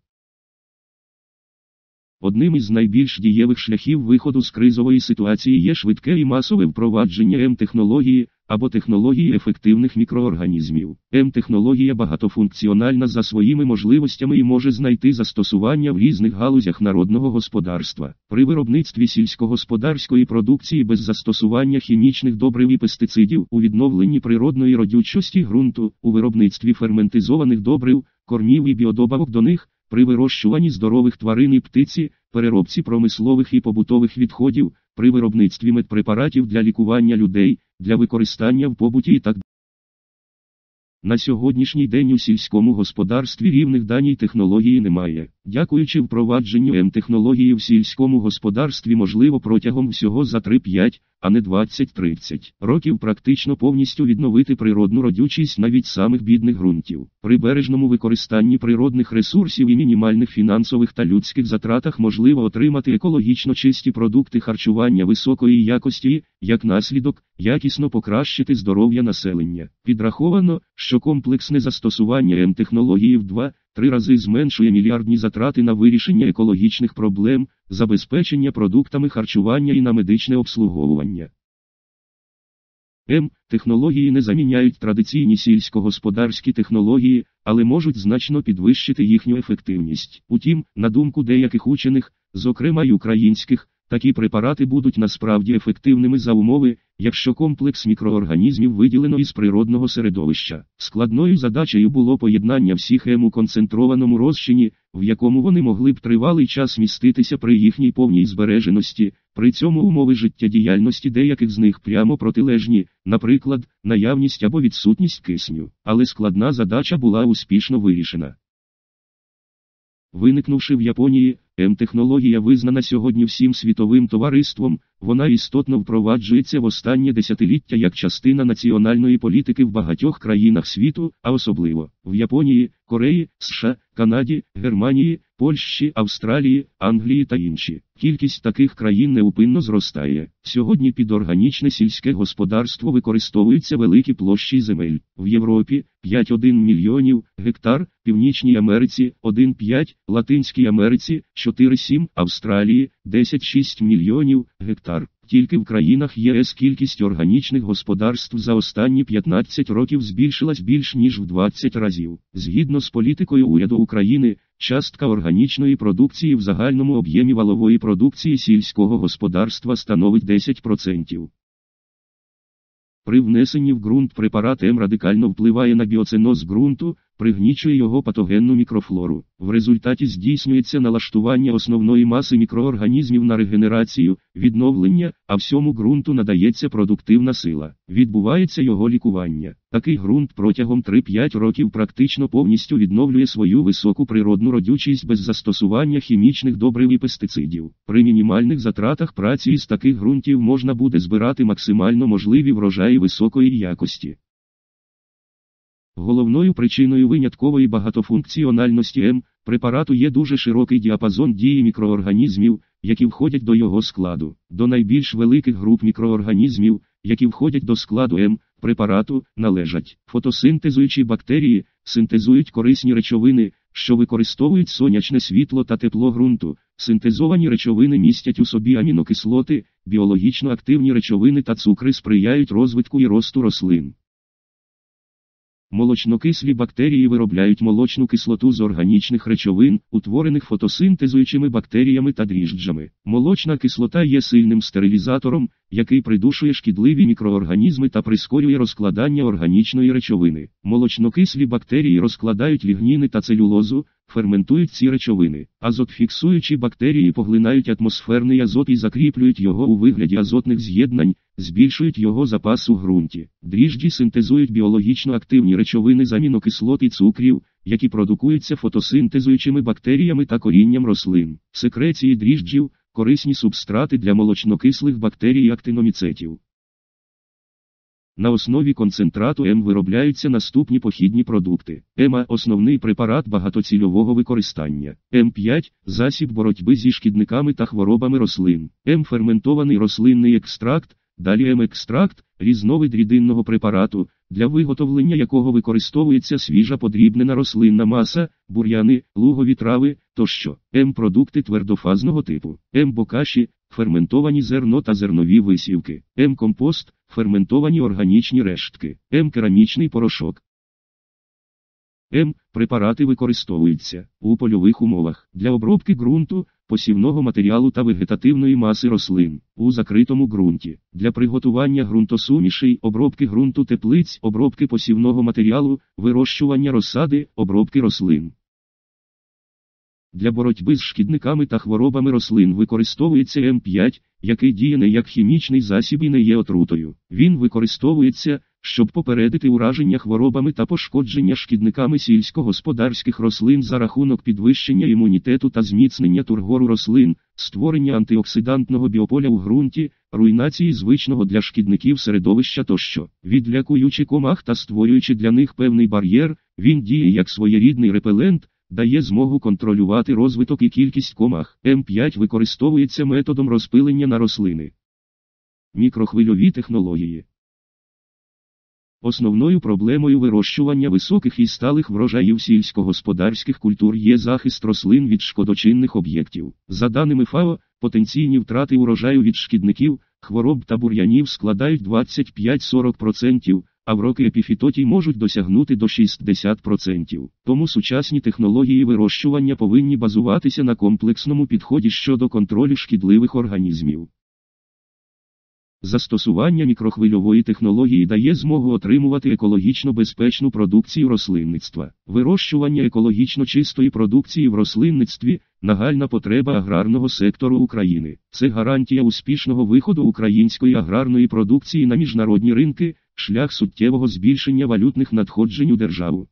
Одним із найбільш дієвих шляхів виходу з кризової ситуації є швидке і масове впровадження М-технології, або технології ефективних мікроорганізмів. М-технологія багатофункціональна за своїми можливостями і може знайти застосування в різних галузях народного господарства. При виробництві сільськогосподарської продукції без застосування хімічних добрив і пестицидів, у відновленні природної родючості ґрунту, у виробництві ферментизованих добрив, кормів і біодобавок до них, при вирощуванні здорових тварин і птиці, переробці промислових і побутових відходів, при виробництві медпрепаратів для лікування людей, для використання в побуті і так далі. На сьогоднішній день у сільському господарстві рівних даній технології немає. Дякуючи впровадженню М-технології в сільському господарстві можливо протягом всього за 3-5, а не 20-30 років практично повністю відновити природну родючість навіть самих бідних ґрунтів. При бережному використанні природних ресурсів і мінімальних фінансових та людських затратах можливо отримати екологічно чисті продукти харчування високої якості, як наслідок, якісно покращити здоров'я населення. Підраховано, що комплексне застосування М-технології в 2-3 рази зменшує мільярдні затрати на вирішення екологічних проблем, забезпечення продуктами харчування і на медичне обслуговування. М-технології не заміняють традиційні сільськогосподарські технології, але можуть значно підвищити їхню ефективність. Утім, на думку деяких учених, зокрема й українських, Такі препарати будуть насправді ефективними за умови, якщо комплекс мікроорганізмів виділено із природного середовища. Складною задачею було поєднання всіх у концентрованому розчині, в якому вони могли б тривалий час міститися при їхній повній збереженості. При цьому умови життєдіяльності деяких з них прямо протилежні, наприклад, наявність або відсутність кисню. Але складна задача була успішно вирішена. Виникнувши в Японії, М-технологія визнана сьогодні всім світовим товариством, вона істотно впроваджується в останнє десятиліття як частина національної політики в багатьох країнах світу, а особливо в Японії, Кореї, США, Канаді, Германії, Польщі, Австралії, Англії та інші. Кількість таких країн неупинно зростає. Сьогодні під органічне сільське господарство використовуються великі площі земель. В Європі – 5,1 мільйонів гектар, Північній Америці – 1,5, Латинській Америці – 4,7, Австралії – 10,6 мільйонів гектар. Тільки в країнах ЄС кількість органічних господарств за останні 15 років збільшилась більш ніж в 20 разів. Згідно з політикою уряду України, частка органічної продукції в загальному об'ємі валової продукції сільського господарства становить 10%. При внесенні в ґрунт препарат М радикально впливає на біоценоз ґрунту, пригнічує його патогенну мікрофлору. В результаті здійснюється налаштування основної маси мікроорганізмів на регенерацію, відновлення, а всьому ґрунту надається продуктивна сила. Відбувається його лікування. Такий ґрунт протягом 3-5 років практично повністю відновлює свою високу природну родючість без застосування хімічних добрив і пестицидів. При мінімальних затратах праці із таких ґрунтів можна буде збирати максимально можливі врожаї високої якості. Головною причиною виняткової багатофункціональності М-препарату є дуже широкий діапазон дії мікроорганізмів, які входять до його складу. До найбільш великих груп мікроорганізмів, які входять до складу М-препарату, належать фотосинтезуючі бактерії, синтезують корисні речовини, що використовують сонячне світло та тепло ґрунту. Синтезовані речовини містять у собі амінокислоти, біологічно активні речовини та цукри сприяють розвитку і росту рослин. Молочнокислі бактерії виробляють молочну кислоту з органічних речовин, утворених фотосинтезуючими бактеріями та дріжджами. Молочна кислота є сильним стерилізатором, який придушує шкідливі мікроорганізми та прискорює розкладання органічної речовини. Молочнокислі бактерії розкладають лігніни та целюлозу, ферментують ці речовини. Азотфіксуючі бактерії поглинають атмосферний азот і закріплюють його у вигляді азотних з'єднань, збільшують його запас у ґрунті. Дріжджі синтезують біологічно активні речовини з амінокислот і цукрів, які продукуються фотосинтезуючими бактеріями та корінням рослин. Секреції дріжджів – корисні субстрати для молочнокислих бактерій і актиноміцетів. На основі концентрату М виробляються наступні похідні продукти. ЕМА – основний препарат багатоцільового використання. М5 – засіб боротьби зі шкідниками та хворобами рослин. М-ферментований рослинний екстракт, далі М-екстракт – різновид рідинного препарату, для виготовлення якого використовується свіжа подрібнена рослинна маса, бур'яни, лугові трави тощо. М-продукти твердофазного типу. М-бокаші – ферментовані зерно та зернові висівки. М-компост – ферментовані органічні рештки. М-керамічний порошок. М-препарати використовуються у польових умовах для обробки ґрунту, посівного матеріалу та вегетативної маси рослин, у закритому ґрунті, для приготування ґрунтосумішей, обробки ґрунту теплиць, обробки посівного матеріалу, вирощування розсади, обробки рослин. Для боротьби з шкідниками та хворобами рослин використовується М5, який діє не як хімічний засіб і не є отрутою. Він використовується, щоб попередити ураження хворобами та пошкодження шкідниками сільськогосподарських рослин за рахунок підвищення імунітету та зміцнення тургору рослин, створення антиоксидантного біополя у ґрунті, руйнації звичного для шкідників середовища тощо. Відлякуючи комах та створюючи для них певний бар'єр, він діє як своєрідний репелент, дає змогу контролювати розвиток і кількість комах. М5 використовується методом розпилення на рослини. Мікрохвильові технології. Основною проблемою вирощування високих і сталих врожаїв сільськогосподарських культур є захист рослин від шкодочинних об'єктів. За даними ФАО, потенційні втрати урожаю від шкідників, хвороб та бур'янів складають 25-40%, а в роки епіфітотій можуть досягнути до 60%. Тому сучасні технології вирощування повинні базуватися на комплексному підході щодо контролю шкідливих організмів. Застосування мікрохвильової технології дає змогу отримувати екологічно безпечну продукцію рослинництва. Вирощування екологічно чистої продукції в рослинництві – нагальна потреба аграрного сектору України. Це гарантія успішного виходу української аграрної продукції на міжнародні ринки, шлях суттєвого збільшення валютних надходжень у державу.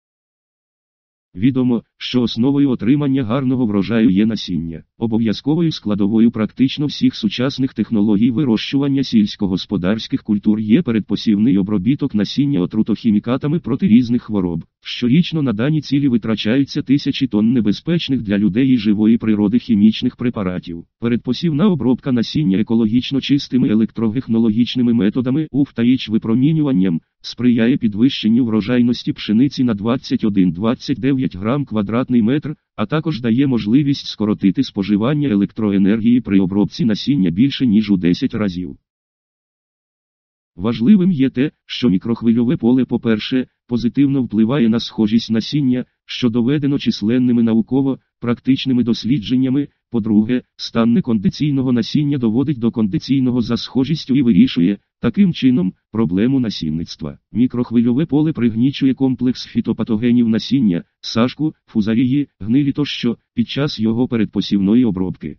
Відомо, що основою отримання гарного врожаю є насіння. Обов'язковою складовою практично всіх сучасних технологій вирощування сільськогосподарських культур є передпосівний обробіток насіння отрутохімікатами проти різних хвороб. Щорічно на дані цілі витрачаються тисячі тонн небезпечних для людей і живої природи хімічних препаратів. Передпосівна обробка насіння екологічно чистими електротехнологічними методами УФ та ІЧ випромінюванням сприяє підвищенню врожайності пшениці на 21-29 грам квадратний метр, а також дає можливість скоротити споживання електроенергії при обробці насіння більше ніж у 10 разів. Важливим є те, що мікрохвильове поле, по-перше, позитивно впливає на схожість насіння, що доведено численними науково-практичними дослідженнями, по-друге, стан некондиційного насіння доводить до кондиційного за схожістю і вирішує, таким чином, проблему насінництва. Мікрохвильове поле пригнічує комплекс фітопатогенів насіння, сашку, фузарії, гнилі тощо, під час його передпосівної обробки.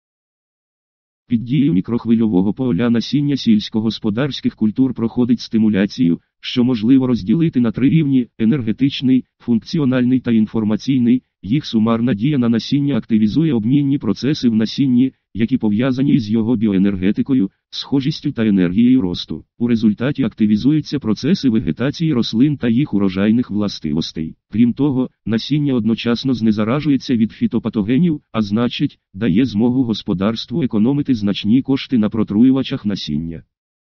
Під дією мікрохвильового поля насіння сільськогосподарських культур проходить стимуляцію, що можливо розділити на 3 рівні – енергетичний, функціональний та інформаційний. Їх сумарна дія на насіння активізує обмінні процеси в насінні, які пов'язані із його біоенергетикою, схожістю та енергією росту. У результаті активізуються процеси вегетації рослин та їх урожайних властивостей. Крім того, насіння одночасно знезаражується від фітопатогенів, а значить, дає змогу господарству економити значні кошти на протруювачах насіння.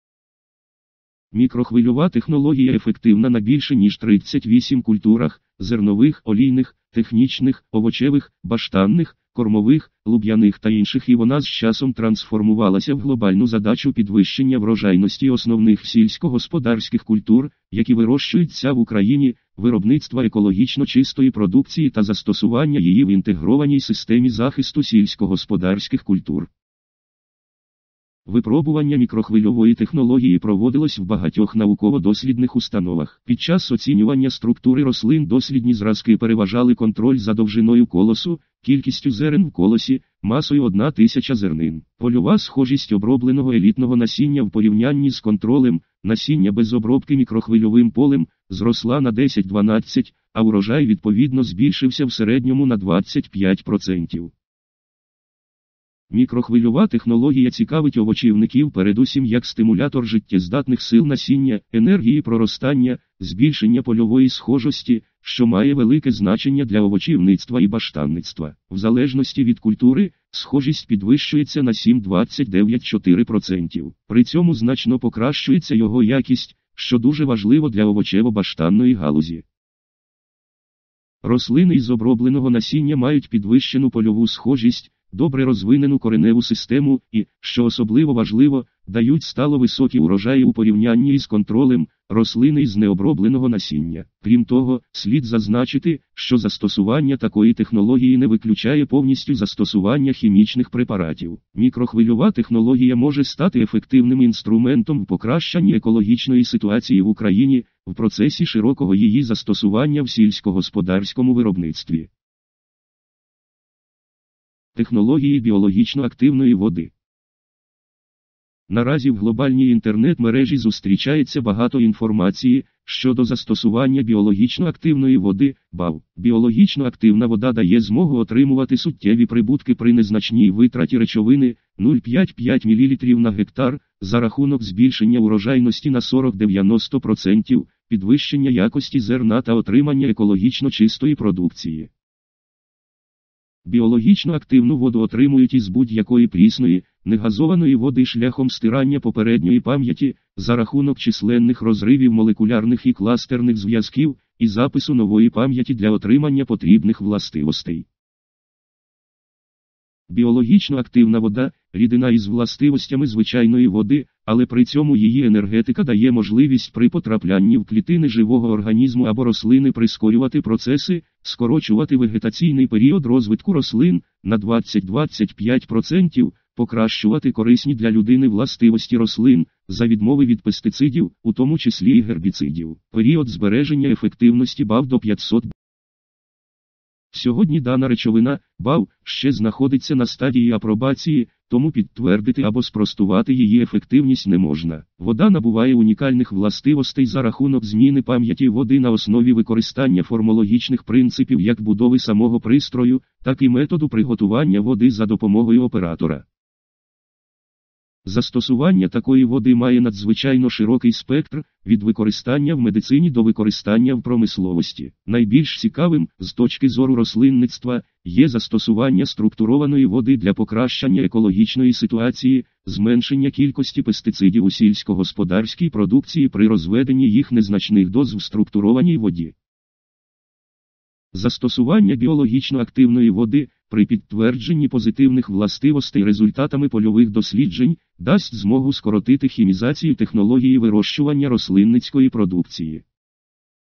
Мікрохвильова технологія ефективна на більше ніж 38 культурах – зернових, олійних, технічних, овочевих, баштанних, кормових, луб'яних та інших, і вона з часом трансформувалася в глобальну задачу підвищення врожайності основних сільськогосподарських культур, які вирощуються в Україні, виробництва екологічно чистої продукції та застосування її в інтегрованій системі захисту сільськогосподарських культур. Випробування мікрохвильової технології проводилось в багатьох науково-дослідних установах. Під час оцінювання структури рослин дослідні зразки переважали контроль за довжиною колосу, кількістю зерен в колосі, масою 1000 зернин. Польова схожість обробленого елітного насіння в порівнянні з контролем насіння без обробки мікрохвильовим полем зросла на 10-12, а урожай відповідно збільшився в середньому на 25%. Мікрохвильова технологія цікавить овочівників передусім як стимулятор життєздатних сил насіння, енергії проростання, збільшення польової схожості, що має велике значення для овочівництва і баштанництва. В залежності від культури, схожість підвищується на 7-29-4%. При цьому значно покращується його якість, що дуже важливо для овочево-баштанної галузі. Рослини із обробленого насіння мають підвищену польову схожість, добре розвинену кореневу систему і, що особливо важливо, дають стало високі урожаї у порівнянні із контролем рослини із необробленого насіння. Крім того, слід зазначити, що застосування такої технології не виключає повністю застосування хімічних препаратів. Мікрохвильова технологія може стати ефективним інструментом в покращенні екологічної ситуації в Україні, в процесі широкого її застосування в сільськогосподарському виробництві. Технології біологічно активної води. Наразі в глобальній інтернет-мережі зустрічається багато інформації щодо застосування біологічно активної води, БАВ. Біологічно активна вода дає змогу отримувати суттєві прибутки при незначній витраті речовини 0,5 мл на гектар, за рахунок збільшення урожайності на 40-90%, підвищення якості зерна та отримання екологічно чистої продукції. Біологічно активну воду отримують із будь-якої прісної, негазованої води шляхом стирання попередньої пам'яті, за рахунок численних розривів молекулярних і кластерних зв'язків, і запису нової пам'яті для отримання потрібних властивостей. Біологічно активна вода – рідина із властивостями звичайної води, але при цьому її енергетика дає можливість при потраплянні в клітини живого організму або рослини прискорювати процеси, скорочувати вегетаційний період розвитку рослин на 20-25%, покращувати корисні для людини властивості рослин, за відмови від пестицидів, у тому числі і гербіцидів. Період збереження ефективності БАВ до 500. Сьогодні дана речовина, БАВ, ще знаходиться на стадії апробації, тому підтвердити або спростувати її ефективність не можна. Вода набуває унікальних властивостей за рахунок зміни пам'яті води на основі використання формологічних принципів як будови самого пристрою, так і методу приготування води за допомогою оператора. Застосування такої води має надзвичайно широкий спектр, від використання в медицині до використання в промисловості. Найбільш цікавим, з точки зору рослинництва, є застосування структурованої води для покращення екологічної ситуації, зменшення кількості пестицидів у сільськогосподарській продукції при розведенні їх незначних доз в структурованій воді. Застосування біологічно активної води, при підтвердженні позитивних властивостей результатами польових досліджень, дасть змогу скоротити хімізацію технології вирощування рослинницької продукції.